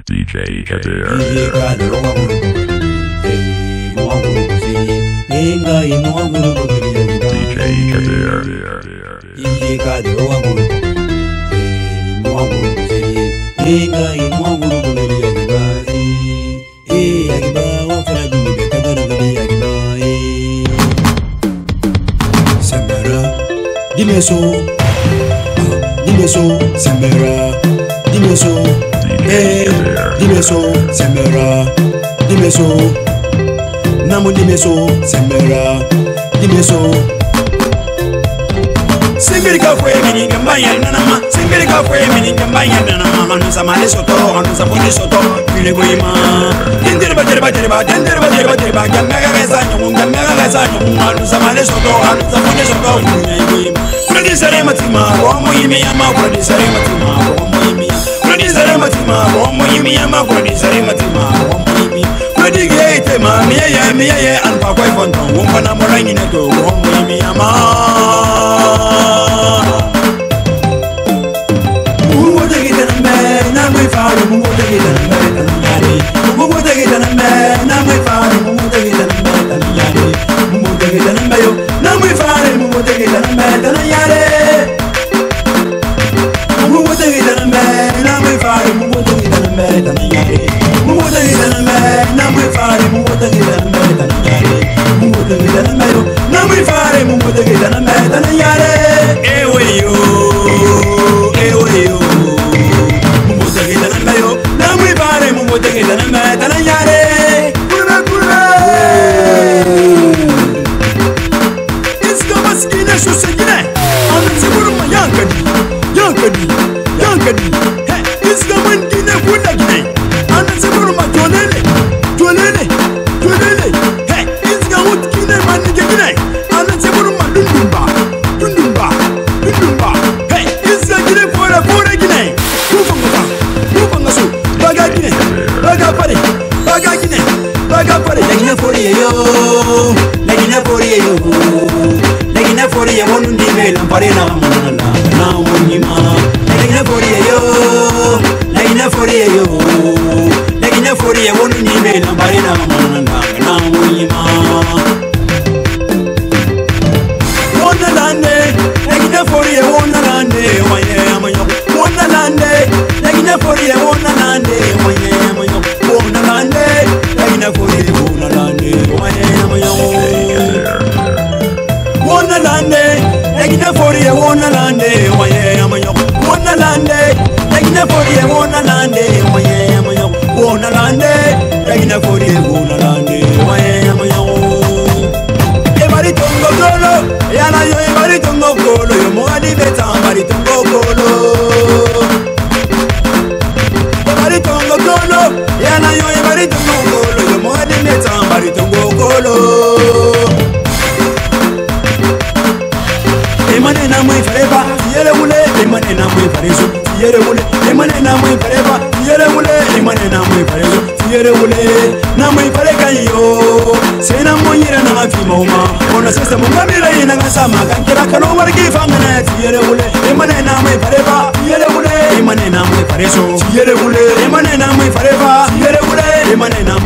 DJ Kader. Namougny sembera, Singiri ka fwe mini ngambaya nanama, singiri ka fwe mini ngambaya nanama, hanu samale soto, hanu samuni soto, bile goima. Denderba, gamega gesa nyum, hanu samale soto, hanu samuni soto, bile goima. Kudi sare matima, romo yimi yama, kudi sare matima, romo yimi. Kudi sare matima, romo yimi yama, kudi sare matima, romo yimi. Kudi gate ma, miye, alpa koi fonton, wumpana morangi neto, romo yimi yama. Emane na mwe